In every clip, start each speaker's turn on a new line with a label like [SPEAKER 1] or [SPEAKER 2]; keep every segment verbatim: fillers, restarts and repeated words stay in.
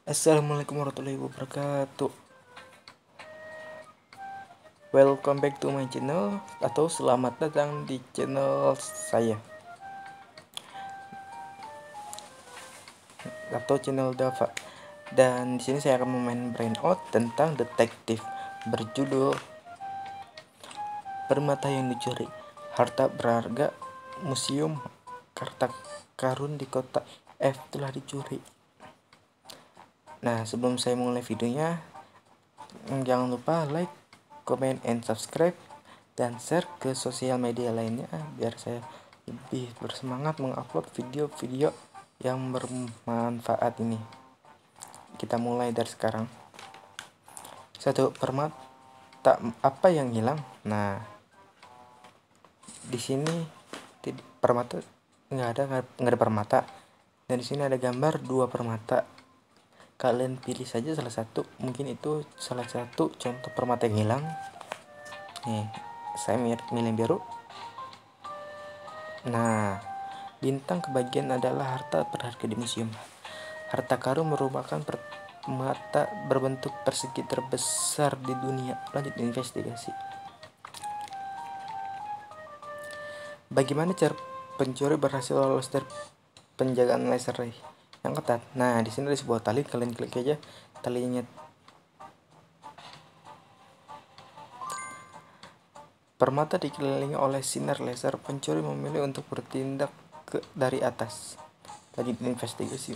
[SPEAKER 1] Assalamualaikum warahmatullahi wabarakatuh. Welcome back to my channel atau selamat datang di channel saya atau channel Dava. Dan di sini saya akan memain brain out tentang detektif berjudul Permata yang Dicuri. Harta berharga museum harta karun di kota F telah dicuri. Nah, sebelum saya mulai videonya, jangan lupa like, comment, and subscribe, dan share ke sosial media lainnya biar saya lebih bersemangat mengupload video-video yang bermanfaat ini. Kita mulai dari sekarang. Satu, permata apa yang hilang? Nah, di sini permata nggak ada nggak ada permata, dan di sini ada gambar dua permata. Kalian pilih saja salah satu, mungkin itu salah satu contoh permata yang hilang. Nih, saya milih biru. Nah, bintang kebagian adalah harta berharga di museum. Harta karun merupakan permata berbentuk persegi terbesar di dunia. Lanjut investigasi. Bagaimana cara pencuri berhasil lolos dari penjagaan laser ray yang ketat? Nah, di sini ada sebuah tali, kalian klik aja talinya. Permata dikelilingi oleh sinar laser. Pencuri memilih untuk bertindak ke dari atas. Lanjut investigasi.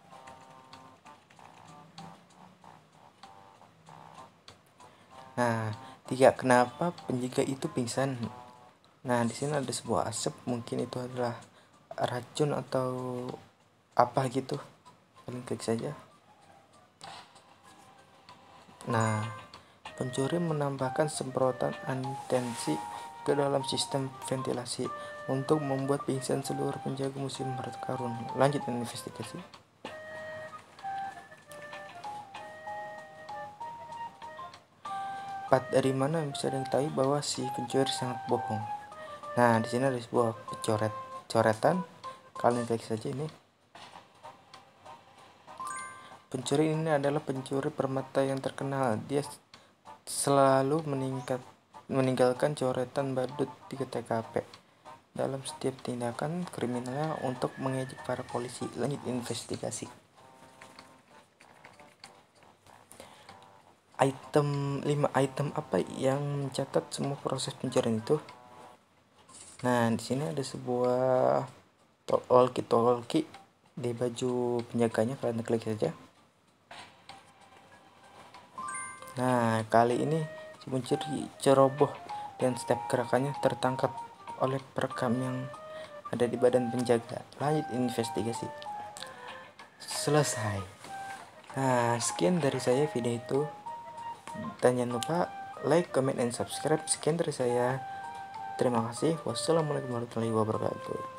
[SPEAKER 1] Nah, tiga, kenapa penjaga itu pingsan? Nah, di sini ada sebuah asap, mungkin itu adalah racun atau apa gitu. Kalian klik saja. Nah, pencuri menambahkan semprotan antensi ke dalam sistem ventilasi untuk membuat pingsan seluruh penjaga museum harta karun. Lanjut investigasi. Empat, dari mana bisa diketahui bahwa si pencuri sangat bohong? Nah, di sini ada sebuah coret coretan, kalian klik saja ini. Pencuri ini adalah pencuri permata yang terkenal. Dia selalu meningkat, meninggalkan coretan badut di T K P dalam setiap tindakan kriminalnya untuk mengejek para polisi. Lanjut investigasi. Item lima item apa yang mencatat semua proses pencurian itu? Nah, di sini ada sebuah walkie-talkie di baju penjaganya, kalian klik saja. Nah, kali ini si pencuri ceroboh dan setiap gerakannya tertangkap oleh perekam yang ada di badan penjaga. Lanjut investigasi. Selesai. Nah, sekian dari saya video itu. Dan jangan lupa like, comment, and subscribe. Sekian dari saya. Terima kasih. Wassalamualaikum warahmatullahi wabarakatuh.